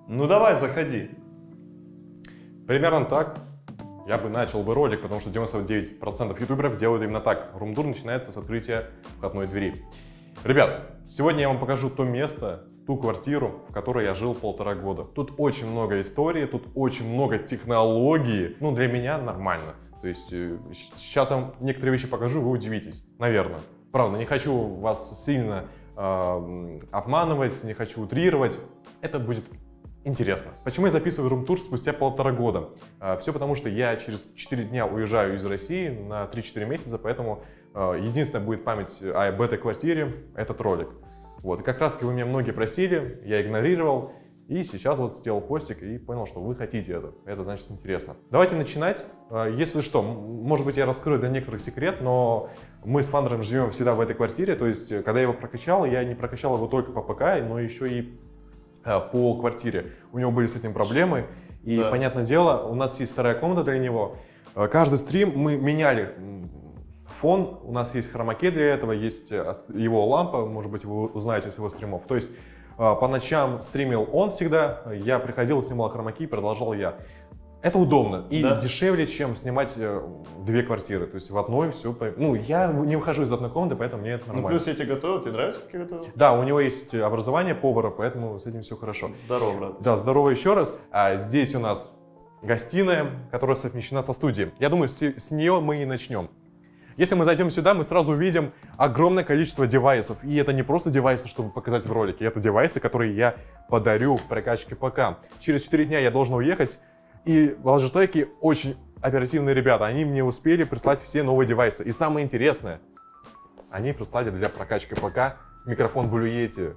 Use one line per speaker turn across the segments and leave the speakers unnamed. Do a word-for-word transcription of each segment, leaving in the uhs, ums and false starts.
Ну давай, заходи.
Примерно так я бы начал бы ролик, потому что девяносто девять процентов ютуберов делают именно так. Рум-тур начинается с открытия входной двери. Ребят, сегодня я вам покажу то место, ту квартиру, в которой я жил полтора года. Тут очень много истории, тут очень много технологий. Ну, для меня нормально. То есть сейчас я вам некоторые вещи покажу, вы удивитесь. Наверное. Правда, не хочу вас сильно э, обманывать, не хочу утрировать. Это будет интересно. Почему я записываю рум-тур спустя полтора года? Э, все потому, что я через четыре дня уезжаю из России на три-четыре месяца, поэтому э, единственная будет память об этой квартире — этот ролик. Вот. И как раз вы меня многие просили, я игнорировал. И сейчас вот сделал постик и понял, что вы хотите это. Это значит интересно. Давайте начинать. Если что, может быть, я раскрою для некоторых секрет, но мы с фаундером живем всегда в этой квартире. То есть, когда я его прокачал, я не прокачал его только по ПК, но еще и по квартире. У него были с этим проблемы. И, да, понятное дело, у нас есть вторая комната для него. Каждый стрим мы меняли фон. У нас есть хромакей для этого, есть его лампа, может быть, вы узнаете с его стримов. То есть, по ночам стримил он всегда, я приходил, снимал хромаки, продолжал я. Это удобно и да, дешевле, чем снимать две квартиры. То есть в одной все... Ну, я не выхожу из одной комнаты, поэтому мне это нормально.
Ну, плюс я тебе готовил, тебе нравится, как я готовил?
Да, у него есть образование повара, поэтому с этим все хорошо.
Здорово, брат.
Да, здорово еще раз. А здесь у нас гостиная, которая совмещена со студией. Я думаю, с, с нее мы и начнем. Если мы зайдем сюда, мы сразу увидим огромное количество девайсов. И это не просто девайсы, чтобы показать в ролике. Это девайсы, которые я подарю в прокачке ПК. Через четыре дня я должен уехать. И Logitech очень оперативные ребята. Они мне успели прислать все новые девайсы. И самое интересное, они прислали для прокачки ПК микрофон Blue Yeti.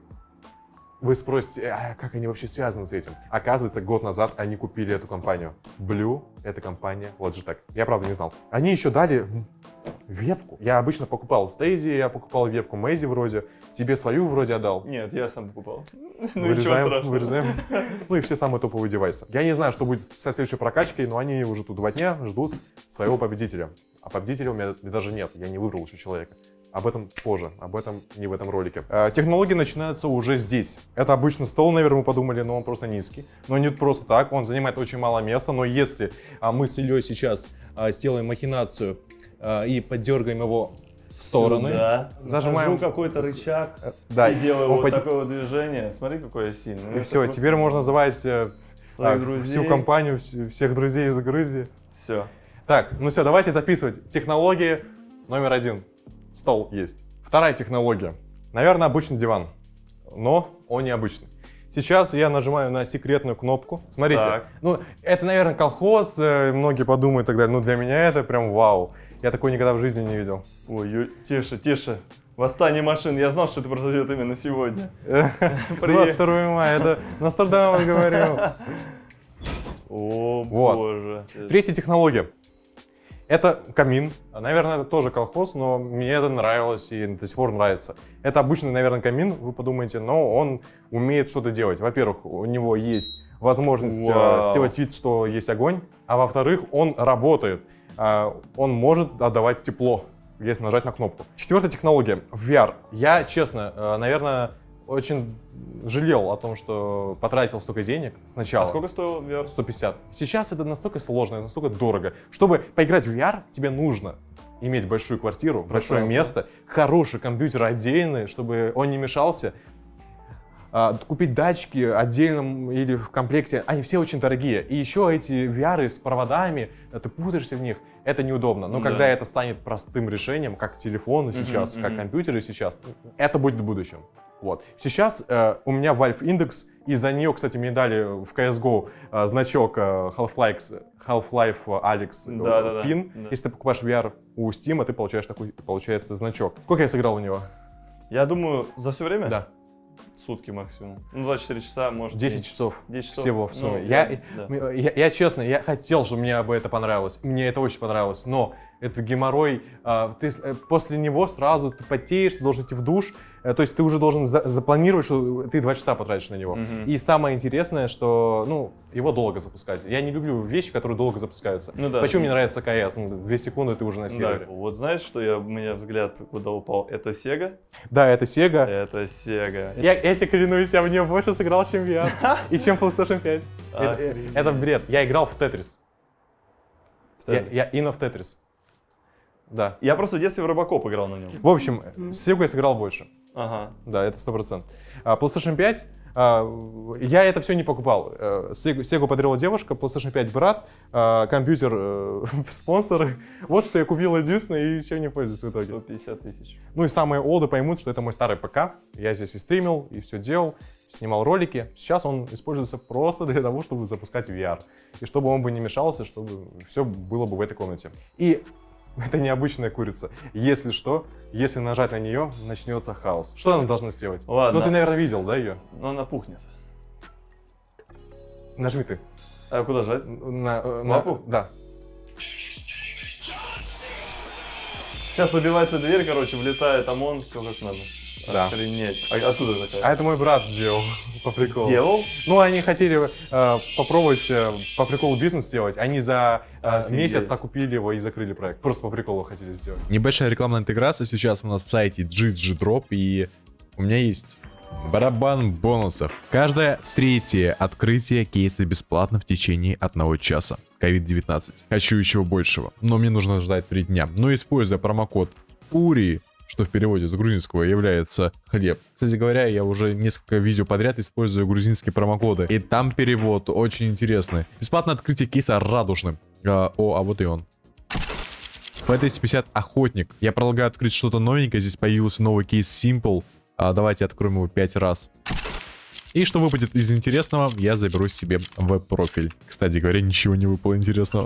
Вы спросите, а как они вообще связаны с этим? Оказывается, год назад они купили эту компанию. Blue — это компания Logitech. Я, правда, не знал. Они еще дали вебку. Я обычно покупал Stacey, я покупал вебку Mezi вроде. Тебе свою вроде отдал?
Нет, я сам покупал.
Вырезаем, вырезаем. Ну и все самые топовые девайсы. Я не знаю, что будет со следующей прокачкой, но они уже тут два дня ждут своего победителя. А победителя у меня даже нет, я не выбрал еще человека. Об этом позже, об этом не в этом ролике. Э, технологии начинаются уже здесь. Это обычный стол, наверное, мы подумали, но он просто низкий. Но не просто так, он занимает очень мало места. Но если а, мы с Ильей сейчас а, сделаем махинацию а, и поддергаем его в стороны,
да,
зажимаем
какой-то рычаг,
да,
и делаю вот
под...
такое вот движение. Смотри, какой я сильный.
И все, просто... теперь можно называть э, а, всю компанию, всех друзей из Грузии.
Все.
Так, ну все, давайте записывать. Технологии номер один. Стол есть. Вторая технология. Наверное, обычный диван, но он необычный. Сейчас я нажимаю на секретную кнопку. Смотрите, так. Ну это, наверное, колхоз, многие подумают и так далее, но для меня это прям вау. Я такой никогда в жизни не видел.
Ой, тише, тише. Восстание машин. Я знал, что это произойдет именно сегодня.
двадцать второго мая, это Нострадамус говорил.
О, боже.
Третья технология. Это камин. Наверное, это тоже колхоз, но мне это нравилось и до сих пор нравится. Это обычный, наверное, камин, вы подумаете, но он умеет что-то делать. Во-первых, у него есть возможность Вау. сделать вид, что есть огонь, а во-вторых, он работает. Он может отдавать тепло, если нажать на кнопку. Четвертая технология — ви ар. Я, честно, наверное, очень жалел о том, что потратил столько денег сначала.
А сколько стоил ви ар?
сто пятьдесят. Сейчас это настолько сложно, настолько дорого. Чтобы поиграть в ви ар, тебе нужно иметь большую квартиру, большое место, хороший компьютер отдельный, чтобы он не мешался. Купить датчики отдельно или в комплекте, они все очень дорогие. И еще эти ви ар с проводами, ты путаешься в них, это неудобно. Но да. когда это станет простым решением, как телефоны сейчас, uh-huh, как uh-huh. компьютеры сейчас, это будет в будущем. Вот. Сейчас э, у меня Valve Index, и за нее, кстати, мне дали в си эс го э, значок э, Half-Life, Half-Life Alyx
да, да,
пин.
Да.
Если ты покупаешь ви ар у Steam, ты получаешь такой, получается, значок. Сколько я сыграл у него?
Я думаю, за все время?
Да.
Сутки максимум. Ну, двадцать четыре часа, может.
десять часов.
десять часов
Всего в сумме.
Ну,
я,
да.
я, я, я честно, я хотел, чтобы мне бы это понравилось. Мне это очень понравилось. Но это геморрой. А, ты, после него сразу ты потеешь, ты должен идти в душ. То есть ты уже должен за, запланировать, что ты два часа потратишь на него. Mm-hmm. И самое интересное, что ну, его долго запускать. Я не люблю вещи, которые долго запускаются. Ну, да. Почему мне нравится КС? Ну, две секунды ты уже на сервере.
Да, вот знаешь, что я, у меня взгляд куда упал? Это Sega?
Да, это Sega.
Это Sega.
Я, я тебе клянусь, я в нее больше сыграл, чем ви ар. И чем PlayStation пять. Это, это бред. Я играл в Tetris. Я, я Ино в Tetris. Да.
Я просто в детстве в Робокоп играл на нем.
В общем, с Sega я сыграл больше.
Ага.
Да, это сто процентов. PlayStation пять, я это все не покупал. Sega подарила девушка, PlayStation пять брат, компьютер спонсоры. Вот что я купил единственное и еще не пользуюсь в итоге.
сто пятьдесят тысяч.
Ну и самые олды поймут, что это мой старый ПК. Я здесь и стримил, и все делал, снимал ролики. Сейчас он используется просто для того, чтобы запускать ви ар. И чтобы он бы не мешался, чтобы все было бы в этой комнате. И это необычная курица. Если что, если нажать на нее, начнется хаос. Что она должна сделать?
Ладно.
Ну ты, наверное, видел, да, ее?
Ну она пухнет.
Нажми ты.
А куда жать?
На, на
лапу?
Да.
Сейчас выбивается дверь, короче, влетает ОМОН, все как надо.
Да.
Охренеть. А откуда такая?
А это мой брат делал, по приколу.
Делал?
Ну, они хотели э, попробовать э, по приколу бизнес сделать. Они за э, месяц окупили его и закрыли проект. Просто по приколу хотели сделать.
Небольшая рекламная интеграция сейчас у нас на сайте джи джи дроп, и у меня есть барабан бонусов. Каждое третье открытие кейса бесплатно в течение одного часа. ковид девятнадцать. Хочу еще большего, но мне нужно ждать три дня. Но используя промокод УРИ, что в переводе с грузинского является хлеб. Кстати говоря, я уже несколько видео подряд использую грузинские промокоды. И там перевод очень интересный. Бесплатное открытие кейса радужным. А, о, а вот и он. эф двести пятьдесят Охотник. Я предлагаю открыть что-то новенькое. Здесь появился новый кейс Simple. А, давайте откроем его пять раз. И что выпадет из интересного, я заберу себе в профиль. Кстати говоря, ничего не выпало интересного.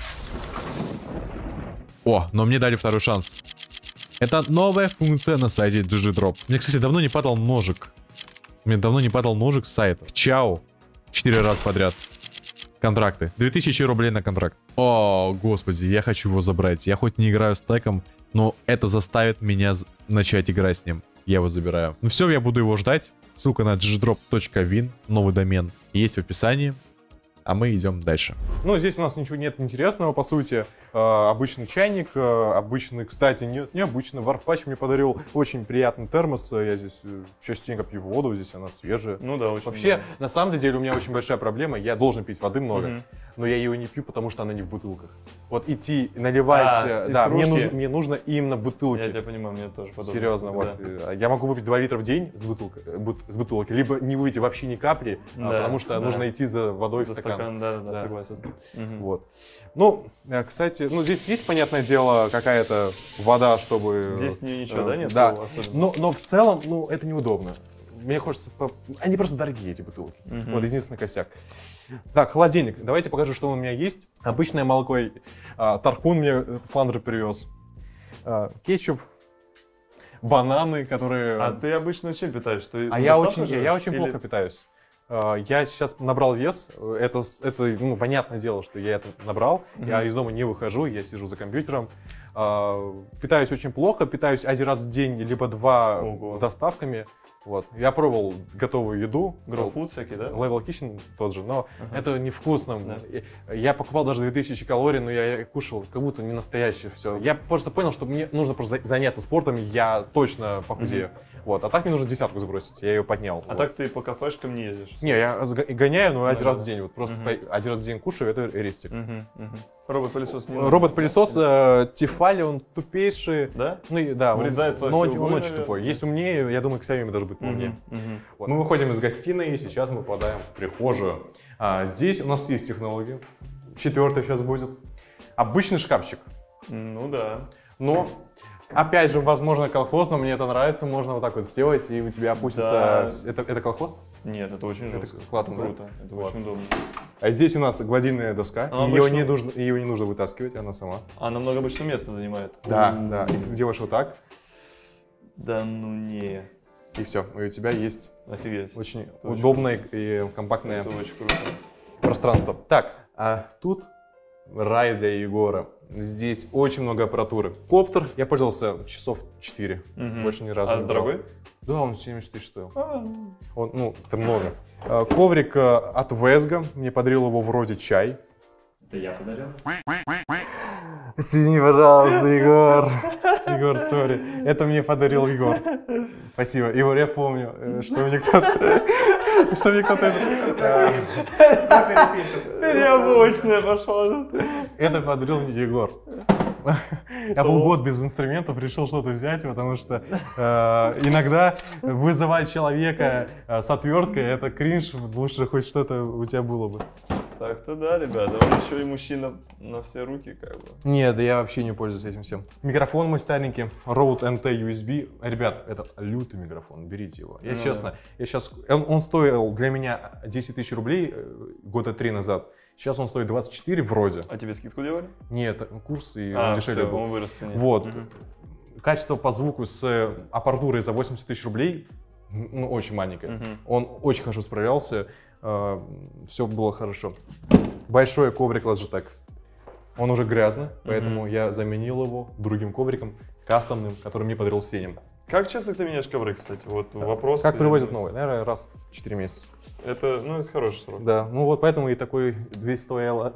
О, но мне дали второй шанс. Это новая функция на сайте джи джи дроп. Мне, кстати, давно не падал ножик. Мне давно не падал ножик с сайта. Чао. Четыре раза подряд. Контракты. две тысячи рублей на контракт. О, господи, я хочу его забрать. Я хоть не играю с теком, но это заставит меня начать играть с ним. Я его забираю. Ну все, я буду его ждать. Ссылка на джи джи дроп точка вин, новый домен, есть в описании. А мы идем дальше.
Ну, здесь у нас ничего нет интересного, по сути. Э, обычный чайник, э, обычный, кстати, нет, необычный. Варпач мне подарил очень приятный термос. Я здесь частенько пью воду, здесь она свежая.
Ну да, очень.
Вообще,
много.
на самом деле, у меня очень большая проблема. Я должен пить воды много,
Mm-hmm.
но я ее не пью, потому что она не в бутылках. Вот идти, наливать,
а,
да, мне нужно, мне нужно именно бутылки.
Я тебя понимаю, мне тоже подобно.
Серьезно, вот. Да. Я могу выпить два литра в день с, бутылкой, с бутылки, либо не выпить вообще ни капли, да, потому что да. нужно идти за водой за в стакан. стакан
да, да,
да,
согласен.
Угу. Вот. Ну, кстати, ну здесь есть, понятное дело, какая-то вода, чтобы...
Здесь ничего, э, да, нет?
Да, но, но в целом, ну, это неудобно. Мне хочется... По... Они просто дорогие, эти бутылки. Угу. Вот, единственный косяк. Так, холодильник. Давайте покажу, что у меня есть. Обычное молоко. А, Тархун мне Фландер привез. А, кетчуп. Бананы, которые...
А ты обычно чем питаешься? Ты
а я очень, я, я очень
или...
плохо питаюсь. Я сейчас набрал вес, это, это ну, понятное дело, что я это набрал, mm-hmm. я из дома не выхожу, я сижу за компьютером, питаюсь очень плохо, питаюсь один раз в день, либо два Ого. доставками. Вот. Я пробовал готовую еду.
Grow Food всякие, да?
Level Kitchen тот же, но uh-huh. это невкусно.
Да.
Я покупал даже две тысячи калорий, но я кушал как будто не настоящее все. Я просто понял, что мне нужно просто заняться спортом, я точно похудею. Uh-huh. Вот. А так мне нужно десятку сбросить, я ее поднял.
А
вот.
так ты по кафешкам не едешь?
Не, я гоняю, но один
да.
раз в день. Вот просто uh-huh. один раз в день кушаю, это рестик.
Uh-huh. Uh-huh. Робот-пылесос не
Робот-пылесос э, Тефали, он тупейший.
Да?
Ну, да,
врезается
он, но он, он очень тупой. Есть умнее, я думаю, Xiaomi даже будет умнее. Uh-huh. Uh-huh. Вот. Мы выходим из гостиной, и сейчас мы попадаем в прихожую. А, здесь у нас есть технология. Четвертая сейчас будет. Обычный шкафчик.
Ну да.
Но, опять же, возможно, колхоз, но мне это нравится. Можно вот так вот сделать, и у тебя опустится... Да. Это, это колхоз?
Нет, это очень жестко.
Это классно,
круто.
Да?
Это
вот.
очень удобно.
А здесь у нас гладильная доска.
Ее,
обычно...
не
нужно, ее не нужно вытаскивать, она сама.
Она много обычно места занимает.
Да, У-у-у. да. И ты делаешь вот так.
Да ну не.
И все, и у тебя есть
Офигеть.
очень
это
удобное
очень
и компактное
это очень круто.
пространство. Так, а тут рай для Егора. Здесь очень много аппаратуры. Коптер, я пользовался часов четыре,
Мгм.
больше ни разу
А
не брал.
дорогой?
Да, он семьдесят тысяч стоил.
А,
Он, ну, это много. А, Коврик а, от Весга, мне подарил его вроде чай.
Это я подарил.
Извини, пожалуйста, Егор. Егор, сори. Это мне подарил Егор. Спасибо. Егор, я помню, э, что мне кто-то... Что мне кто-то...
Переобочная пошла.
Это подарил мне Егор. Я был год без инструментов, решил что-то взять, потому что э, иногда вызывать человека э, с отверткой — это кринж, лучше хоть что-то у тебя было бы.
Так-то да, ребята, он еще и мужчина на все руки, как бы.
Нет, да я вообще не пользуюсь этим всем. Микрофон мой старенький, Rode эн ти ю эс би. Ребят, это лютый микрофон, берите его. Я
Ну
честно, я сейчас, он, он стоил для меня десять тысяч рублей э, года три назад. Сейчас он стоит двадцать четыре вроде.
А тебе скидку делали?
Нет, курс и
А,
он дешевле
всё,
был.
он вырос в цене.
Вот.
Мгм.
Качество по звуку с аппаратурой за восемьдесят тысяч рублей, ну, очень маленькое.
Мгм.
Он очень хорошо справлялся, э, все было хорошо. Большой коврик Logitech. Он уже грязный, поэтому я заменил его другим ковриком, кастомным, который мне подарил Сенин.
Как часто ты меняешь ковры, кстати? Вот вопрос.
Как привозят новый? Наверное, раз в четыре месяца.
Это, ну, это хороший срок.
Да, ну вот поэтому и такой двести евро.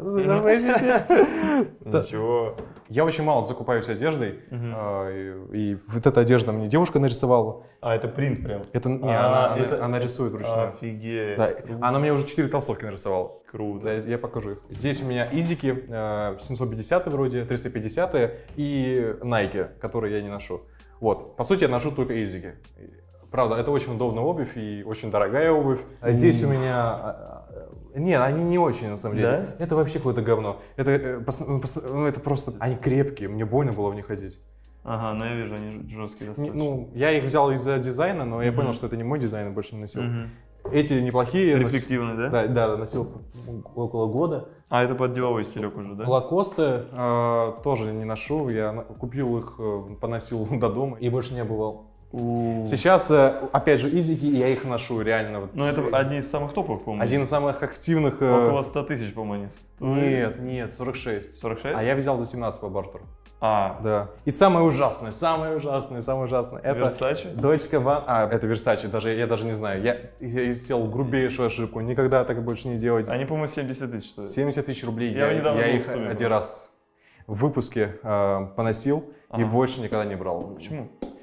Да.
Ничего.
Я очень мало закупаюсь одеждой,
Мгм.
а, и, и вот эта одежда мне девушка нарисовала.
А, это принт прям.
Это не,
А,
она, она-
это-
она рисует ручную.
Офигеть.
Да,
Круто.
она мне уже четыре толстовки нарисовала.
Круто.
Да, я покажу их. Здесь у меня изики э, семьсот пятьдесят вроде, триста пятьдесят и Nike, которые я не ношу. Вот, по сути, я ношу только изики. Правда, это очень удобная обувь и очень дорогая обувь. А здесь у меня... а, а, Не, они не очень, на самом деле.
Да?
Это вообще какое-то говно. Это, э, пос- ну, пос- ну, это просто... Они крепкие, мне больно было в них ходить.
Ага, ну я вижу, они ж- жесткие
Не-
достаточно.
ну, я их взял из-за дизайна, но я
Мгм.
понял, что это не мой дизайн, и больше не носил.
Мгм.
Эти неплохие. нос-
Рефлективный, да?
Да, да, носил около года.
А, это под деловой стилек уже, да?
Лакосты э, тоже не ношу, я на- купил их, э, поносил до дома и больше не обувал.
У.
Сейчас, э, опять же, изики, и я их ношу реально. Вот,
Ну это одни из самых топовых, по-моему.
один из самых активных. э,
Около ста тысяч, по-моему, они стоят.
Нет, нет, сорок шесть.
сорок шесть?
А я взял за семнадцать по бартеру.
А,
Да. И самое ужасное, самое ужасное, самое ужасное. Это
Versace?
Дольче Ван... А, это Versace, даже, я даже не знаю. Я, я сделал грубейшую ошибку, никогда так больше не делать.
Они, по-моему, семьдесят тысяч стоят.
семьдесят тысяч рублей.
Я
Я,
недавно
я
был
их
в сумме
один
просто.
раз в выпуске э, поносил и
Ага.
больше никогда не брал.
Почему?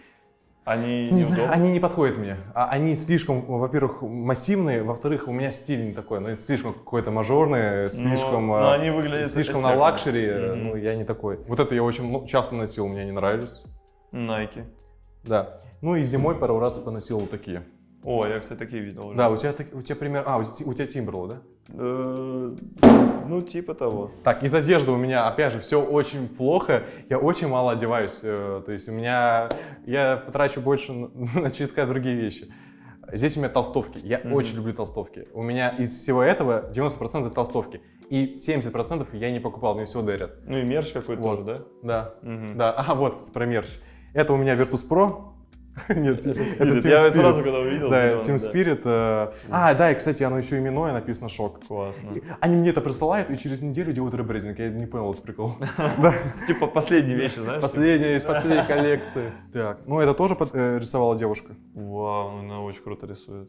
Они
Не знаю,
неудобны?
они не подходят мне. А Они слишком, во-первых, массивные, во-вторых, у меня стиль не такой, ну это слишком какой-то мажорный, слишком,
но
э,
они выглядят
слишком на
эффектно.
лакшери, э,
Мгм.
ну я не такой. Вот это я очень ну, часто носил, мне не нравились.
Nike.
Да. Ну и зимой пару раз поносил вот такие.
О, я, кстати, такие видел уже.
Да, у тебя, так- у тебя пример, а, у тебя, у тебя Timberland, да?
Э, Ну, типа того.
Так, из одежды у меня, опять же, все очень плохо. Я очень мало одеваюсь. э, То есть у меня, я потрачу больше на, на чутка другие вещи. Здесь у меня толстовки. Я
Мгм.
очень люблю толстовки. У меня из всего этого девяносто процентов толстовки. И семьдесят процентов я не покупал, мне все дарят.
Ну и мерч какой-то
Вот.
тоже, да?
Да,
Мгм.
да. А, вот, про мерч. Это у меня Virtus Pro. Нет, это
Spirit.
Team
Я
Spirit.
сразу, когда увидел,
Да,
зелёный,
Team
да.
Spirit. э, А, да, и, кстати, оно еще именное, написано «Шок».
Классно.
И Они мне это присылают, и через неделю делают ребрендинг. Я не понял этот прикол. Да.
Типа последние вещи, знаешь?
Последняя из последней коллекции. Так, ну это тоже под- э, рисовала девушка.
Вау, ну она очень круто рисует.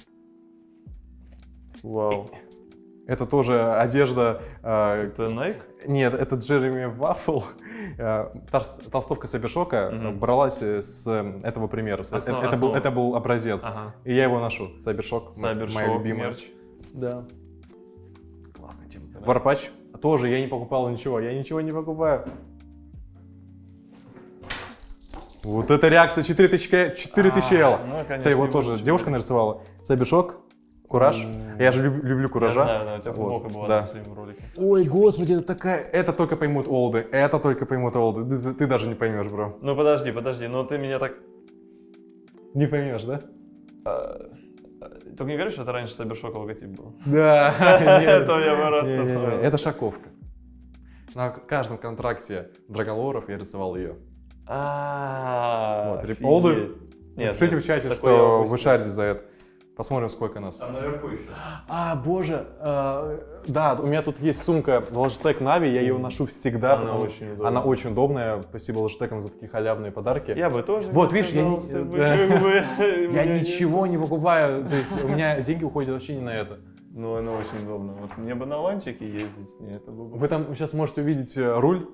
Вау.
Это тоже одежда. э,
Это Nike?
Нет, это Джереми Ваффл. Э, тол- Толстовка Сабершока
Мгм.
бралась э, с э, этого примера. С-
Основа-
это, был,
основа.
это был образец.
Ага.
И я его ношу. Сабершок, м- моя
Cybershop,
любимая.
мерч.
Да. Классная тема. Варпач тоже я не покупал ничего. Я ничего не покупаю. Вот это реакция четыре тысячи, четыре тысячи
А,
L.
ну, конечно,
Кстати, вот
не
тоже
буду
девушка нарисовала. Сайбершок, Кураж.
М.
Я же люб- люблю
Я
Куража.
знаю, да, у тебя
Вот,
футболка была
да.
на последнем ролике.
Ой, господи, это такая... Это только поймут олды. Это только поймут олды. Ты, ты- ты даже не поймешь, бро.
Ну подожди, подожди, но ты меня так...
Не поймешь, да?
а, Только не говоришь, что это раньше Cybershock логотип был?
Да.
Это я просто...
Это шаковка. На каждом контракте Драголоров я рисовал ее.
А,
Вот, реполды.
Нет,
Пишите
нет,
в чате,
такое я
что
упустил.
вы шарите за это. Посмотрим, сколько нас.
Там наверху еще.
А, боже, э, да, у меня тут есть сумка Logitech Navi, я ее ношу всегда.
Она
потому-
очень удобная.
Она очень удобная. Спасибо Logitech за такие халявные подарки.
Я бы тоже.
Вот, видишь, я, не-
отказался бы,
э,
как бы,
я
у меня
ничего
нет.
не покупаю, то есть у меня деньги уходят вообще не на это.
Ну, она очень удобна. Вот мне бы на ланчике ездить с ней, это было бы...
Вы там сейчас можете увидеть э, руль.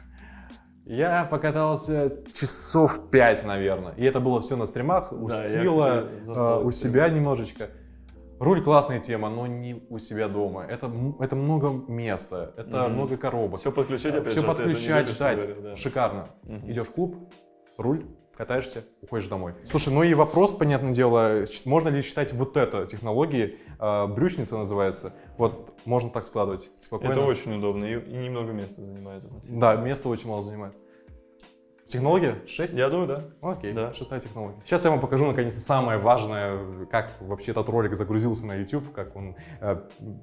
Я покатался часов пять, наверное. И это было все на стримах, у
Да, я,
Стила,
кстати, застал
э, у
это
себя
всё.
немножечко. Руль классная тема, но не у себя дома. Это, м- это много места, это
Мгм.
много коробок.
Все подключать, опять
Все
же, ты это не
подключать,
любишь,
ждать.
говорю, да.
Шикарно.
Мгм.
Идешь в клуб, руль, катаешься, уходишь домой. Слушай, ну и вопрос, понятное дело, щ- можно ли считать вот это технологией, э, брючница называется, вот можно так складывать спокойно.
Это очень удобно и, и немного места занимает. относительно.
Да, место очень мало занимает. Технология? шесть?
Я думаю, да.
Окей,
Да.
шестая технология. Сейчас я вам покажу, наконец-то, самое важное, как вообще этот ролик загрузился на YouTube, как он э,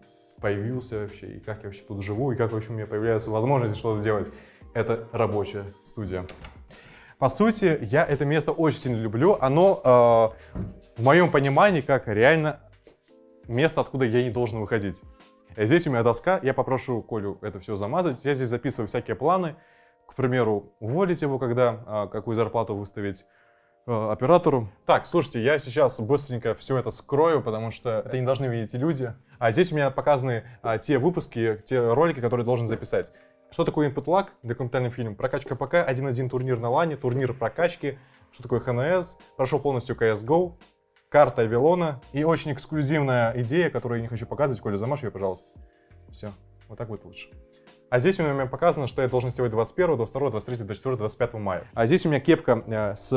появился вообще, и как я вообще тут живу, и как вообще у меня появляются возможности что-то делать. Это рабочая студия. По сути, я это место очень сильно люблю. Оно, э, в моем понимании, как реально место, откуда я не должен выходить. Здесь у меня доска, я попрошу Колю это все замазать. Я здесь записываю всякие планы. К примеру, уволить его, когда, а, какую зарплату выставить а, оператору. Так, слушайте, я сейчас быстренько все это скрою, потому что это не должны видеть люди. А здесь у меня показаны а, те выпуски, те ролики, которые должен записать. Что такое input lag? Документальный фильм. Прокачка ПК, один на один турнир на лане, турнир прокачки. Что такое эн эс? Прошел полностью си эс го. Карта Авилона. И очень эксклюзивная идея, которую я не хочу показывать. Коля, замажь ее, пожалуйста. Все, вот так будет лучше. А здесь у меня показано, что я должен сделать двадцать первого, двадцать второго, двадцать третьего, двадцать четвёртого, двадцать пятого мая. А здесь у меня кепка э, с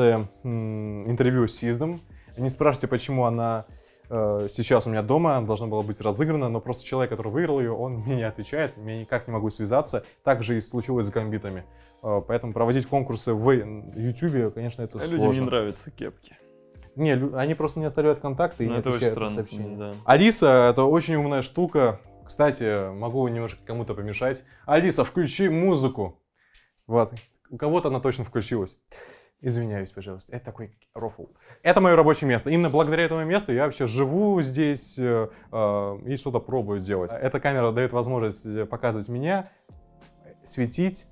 м, интервью с Сиздом. Не спрашивайте, почему она э, сейчас у меня дома, она должна была быть разыграна, но просто человек, который выиграл ее, он мне не отвечает, я никак не могу связаться. Так же и случилось с гамбитами. Э, поэтому проводить конкурсы в YouTube, конечно, это
А
сложно.
людям не нравятся кепки.
Не, лю- они просто не оставляют контакты и
Ну,
не
это очень
отвечают на
странно,
сообщения.
да.
Алиса — это очень умная штука. Кстати, могу немножко кому-то помешать. Алиса, включи музыку. Вот, у кого-то она точно включилась. Извиняюсь, пожалуйста, это такой рофл. Это мое рабочее место. Именно благодаря этому месту я вообще живу здесь э, э, и что-то пробую делать. Эта камера дает возможность показывать меня, светить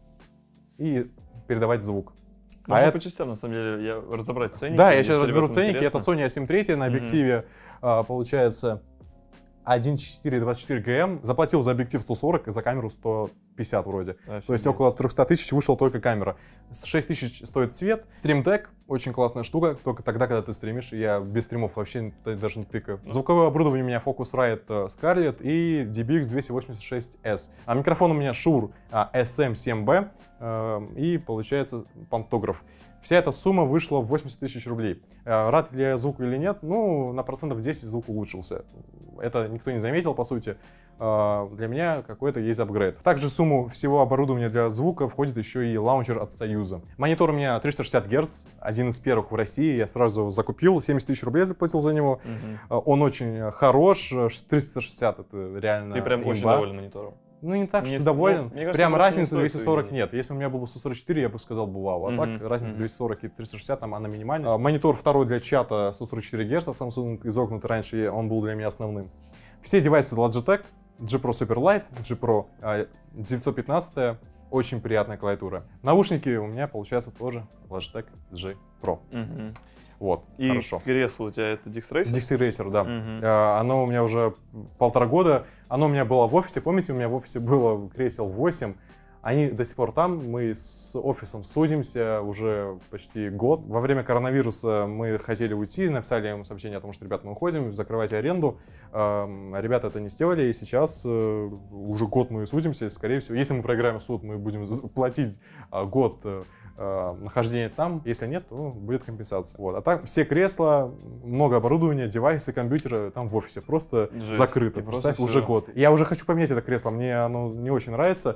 и передавать звук.
Можно
А это-
по частям, на самом деле, я разобрать ценники.
Да, я
если
сейчас разберу
ребятам
ценники. Это
интересно.
Sony а семь три на объективе, а, получается, один четыре двадцать четыре ГМ. Заплатил за объектив сто сорок и за камеру сто пятьдесят вроде.
Офигеть.
То есть около триста тысяч вышла только камера. шесть тысяч стоит цвет. Stream Deck очень классная штука, только тогда, когда ты стримишь. Я без стримов вообще даже не тыкаю. Звуковое оборудование у меня Focusrite э, Scarlett и ди би экс двести восемьдесят шесть эс. А микрофон у меня Shure эс эм семь би э, и получается пантограф. Вся эта сумма вышла в восемьдесят тысяч рублей. Э, Рад ли я звуку или нет? Ну, на процентов десять звук улучшился. Это никто не заметил, по сути. Э, Для меня какой-то есть апгрейд. Также в сумму всего оборудования для звука входит еще и лаунчер от Союза. Монитор у меня триста шестьдесят герц, один из первых в России. Я сразу его закупил, семьдесят тысяч рублей заплатил за него.
Мгм.
Э, Он очень хорош, триста шестьдесят это реально
Ты прям очень
имба.
доволен монитором.
Ну, не так,
Не
что
с-
доволен.
ну, мне кажется,
Прям
просто не
разницы
стоит
двести сорок
увидеть.
нет. Если у меня было сто сорок четыре, я бы сказал бы вау. А
Мгм,
так разница
мгм.
двести сорок и триста шестьдесят, там она минимальная. А, монитор второй для чата сто сорок четыре герца, Samsung изогнут раньше, и он был для меня основным. Все девайсы Logitech, G Pro Superlight, G Pro а, девятьсот пятнадцать, очень приятная клавиатура. Наушники у меня, получается, тоже Logitech G Pro.
Мгм.
Вот,
И
хорошо.
кресло у тебя это Dixtracer?
Dixie Racer, да.
Мгм.
А, Оно у меня уже полтора года. Оно у меня было в офисе. Помните, у меня в офисе было кресел восемь. Они до сих пор там. Мы с офисом судимся уже почти год. Во время коронавируса мы хотели уйти. Написали им сообщение о том, что, ребят, мы уходим, закрывайте аренду. Эм, Ребята это не сделали. И сейчас э, уже год мы судимся. Скорее всего, если мы проиграем суд, мы будем з- платить а, год э, э, нахождения там. Если нет, то будет компенсация. Вот. А так все кресла, много оборудования, девайсы, компьютеры там в офисе просто
Жесть.
закрыто.
И просто
Представь, уже
всё.
год. Я уже хочу поменять это кресло, мне оно не очень нравится.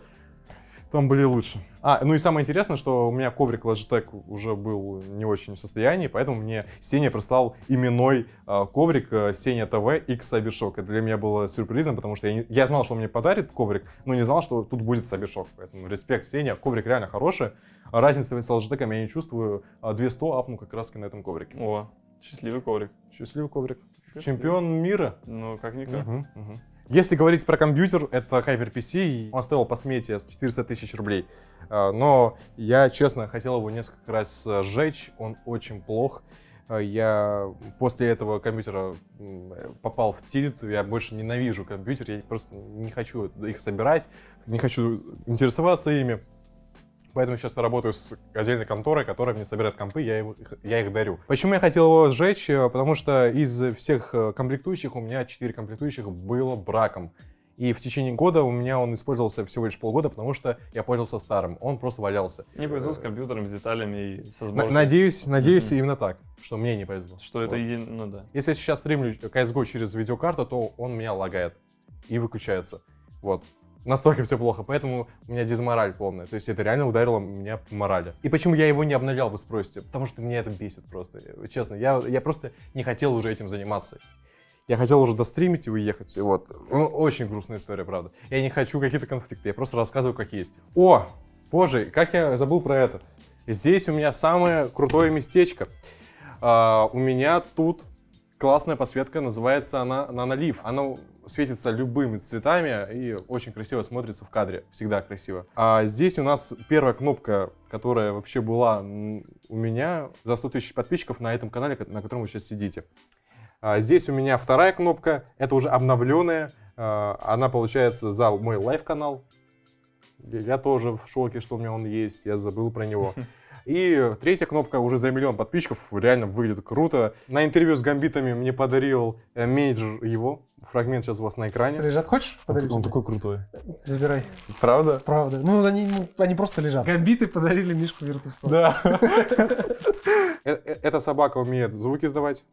Там были лучше. А, ну и самое интересное, что у меня коврик Logitech уже был не очень в состоянии, поэтому мне Сеня прислал именной э, коврик э, Сеня ТВ X Cybershock. Это для меня было сюрпризом, потому что я, не- я знал, что он мне подарит коврик, но не знал, что тут будет Cybershock. Поэтому респект, Сеня, коврик реально хороший. Разницы с Logitech я не чувствую. А двести апну как раз на этом коврике.
О, счастливый коврик.
Счастливый коврик. Чемпион мира.
Ну, как-никак.
Мгм, мгм. Если говорить про компьютер, это HyperPC, и он стоил по смете четыреста тысяч рублей. А, Но я, честно, хотел его несколько раз э, сжечь, он очень плох. А, Я после этого компьютера м, попал в тильт, я больше ненавижу компьютер, я просто не хочу их собирать, не хочу интересоваться ими. Поэтому сейчас я работаю с отдельной конторой, которая мне собирает компы, я, его, их- я их дарю. Почему я хотел его сжечь? Э, Потому что из всех э, комплектующих у меня четыре комплектующих было браком. И в течение года у меня он использовался всего лишь полгода, потому что я пользовался старым, он просто валялся.
Не повезло с компьютером, с деталями и со
На-
сборкой.
Надеюсь, надеюсь
Мгм.
именно так, что мне не повезло.
Что это
Вот.
еди- ну да.
Если я сейчас стримлю си эс го через видеокарту, то он меня лагает и выключается. Вот. Настолько все плохо, поэтому у меня дизмораль полная. То есть это реально ударило меня по морали. И почему я его не обновлял, вы спросите? Потому что меня это бесит просто. Честно, я, я просто не хотел уже этим заниматься. Я хотел уже достримить и уехать. Вот. Ну, очень грустная история, правда. Я не хочу какие-то конфликты, я просто рассказываю, как есть. О, боже, как я забыл про это. Здесь у меня самое крутое местечко. А, у меня тут классная подсветка, называется она нанолив. Она светится любыми цветами и очень красиво смотрится в кадре. Всегда красиво. А здесь у нас первая кнопка, которая вообще была м, у меня за сто тысяч подписчиков на этом канале, на котором вы сейчас сидите. А здесь у меня вторая кнопка, это уже обновленная. А, она получается за мой лайв-канал. Я я тоже в шоке, что у меня он есть, я забыл про него. И третья кнопка уже за миллион подписчиков, реально выглядит круто. На интервью с гамбитами мне подарил э, менеджер его. Фрагмент сейчас у вас на экране.
Лежат, хочешь подарить?
Он
тебе?
такой крутой.
Забирай.
Правда?
Правда. Ну, они, ну, они просто лежат. Гамбиты подарили Мишку Virtus.pro.
Да. Э- э- Эта собака умеет звуки издавать.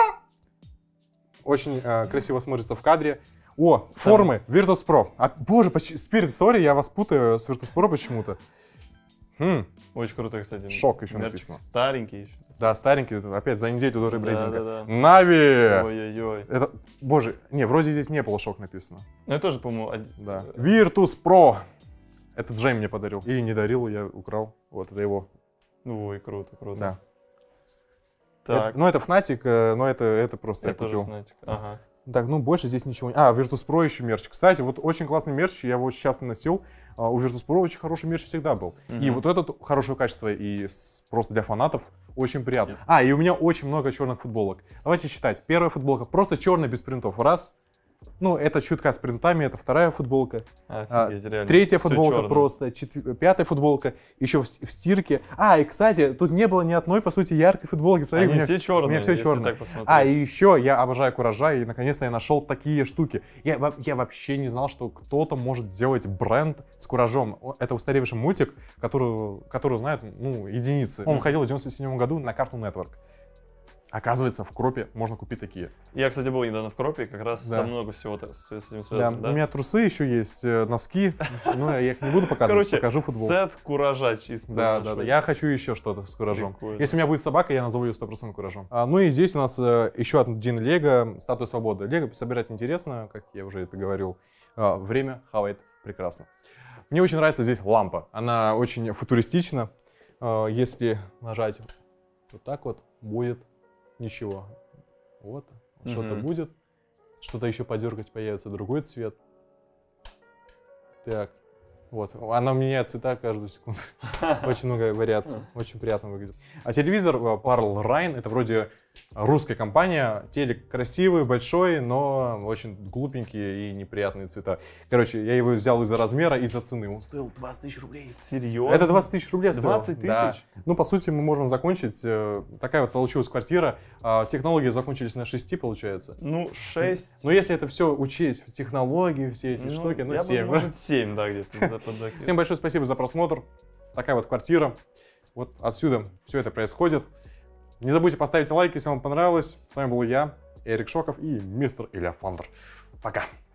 Очень э, красиво смотрится в кадре. О, формы Virtus.pro. А, боже, поч- Spirit, сори, я вас путаю с Virtus.pro почему-то. Хм,
Очень круто, кстати.
Шок еще
Мерчик
написано.
Старенький еще.
да, старенький, это опять за неделю до ребрендинга.
Да-да-да.
Нави!
Ой-ой-ой.
Это, боже, не, вроде здесь не было шок написано.
Ну, я тоже, по-моему, од-
Да. Virtus.pro. Это Джей мне подарил. Или не дарил, я украл. Вот, это его.
Ой, круто, круто.
Да.
Так,
Это- ну, это Fnatic, э, но это, это просто я
я тоже
купил.
фанатик. Ага.
Так, ну больше здесь ничего не... А, Virtus.pro еще мерч. Кстати, вот очень классный мерч, я его сейчас носил. А, У Virtus.pro очень хороший мерч всегда был. И
Мгм.
вот этот хорошего качества и с- просто для фанатов очень приятно. А, и у меня очень много черных футболок. Давайте считать. Первая футболка просто черная, без принтов. Раз. Ну, это чутка с принтами, это вторая футболка.
Офигеть, реально.
Третья
Всё
футболка
чёрное.
просто, четв- пятая футболка еще в, с- в стирке. А, и, кстати, тут не было ни одной, по сути, яркой футболки. Смотри,
Они
у меня,
все черные.
у меня все
если
черное.
так посмотреть.
А, и еще я обожаю Куража, и наконец-то я нашел такие штуки. Я, во- я вообще не знал, что кто-то может сделать бренд с Куражом. О, Это устаревший мультик, который, который знают, ну, единицы. Он
Мгм.
выходил в девяносто седьмом году на Cartoon Network. Оказывается, в Кропе можно купить такие.
Я, кстати, был недавно в Кропе, как раз
Да.
там много всего с с этим
Да,
связано.
у меня трусы еще есть, э, носки, но я их не буду показывать,
Короче,
покажу футбол.
сет Куража чисто.
Да,
знаешь,
да, да.
вот.
Я хочу еще что-то с Куражом.
Прикольно.
Если у меня будет собака, я назову ее сто процентов Куражом. А, ну и здесь у нас э, еще один Лего, статуя свободы. Лего собирать интересно, как я уже это говорил. А, время хавает прекрасно. Мне очень нравится здесь лампа. Она очень футуристична. А, если нажать вот так вот, будет ничего. Вот, что-то
Мгм.
будет. Что-то еще подергать, появится другой цвет. Так. Вот, она меняет цвета каждую секунду. Очень много вариаций, очень приятно выглядит. А телевизор э, Parl Rhine, это вроде русская компания. Телек красивый, большой, но очень глупенькие и неприятные цвета. Короче, я его взял из-за размера, из-за цены. Он стоил двадцать тысяч рублей.
Серьезно?
Это двадцать тысяч рублей стоило.
двадцать
Да.
тысяч?
Ну, по сути, мы можем закончить. э, Такая вот получилась квартира. А, Технологии закончились на шести, получается.
Ну, шесть.
Но если это все учесть, в технологии, все эти
Ну,
штуки, ну,
я бы,
семь.
может, семь, да, где-то. под закид.
Всем большое спасибо за просмотр. Такая вот квартира. Вот отсюда все это происходит. Не забудьте поставить лайк, если вам понравилось. С вами был я, Эрик Шоков и мистер Илья Фандер. Пока.